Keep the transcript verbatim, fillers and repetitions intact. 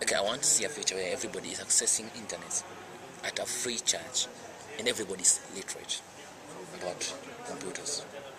Okay, I want to see a future where everybody is accessing internet at a free charge and everybody is literate about computers.